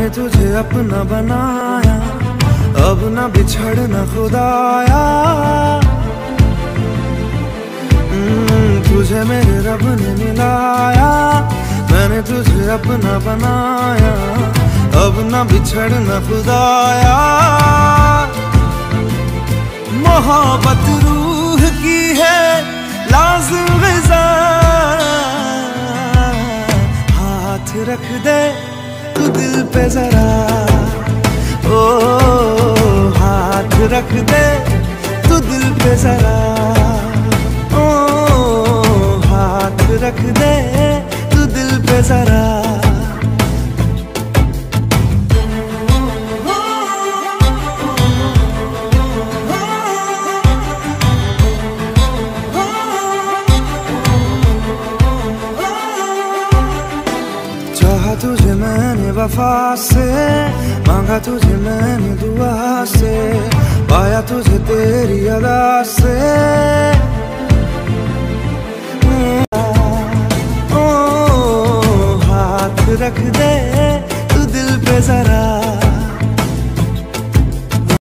मैंने तुझे अपना बनाया, अब ना बिछड़ना खुदाया। तुझे मेरे रब ने मिलाया, मैंने तुझे अपना बनाया, अब ना बिछड़ना खुदाया। मोहब्बत रूह की है लाज़िम ग़िज़ा, हाथ रख दे तू दिल पे जरा, ओ हाथ रख दे तू दिल पे जरा, ओ हाथ रख दे तू दिल पे जरा। चाहा तुझे मैंने वफा से, मांगा तुझे मैंने दुआ से, पाया तुझे तेरी अदा से। ओ हाथ रख दे तू दिल पे जरा,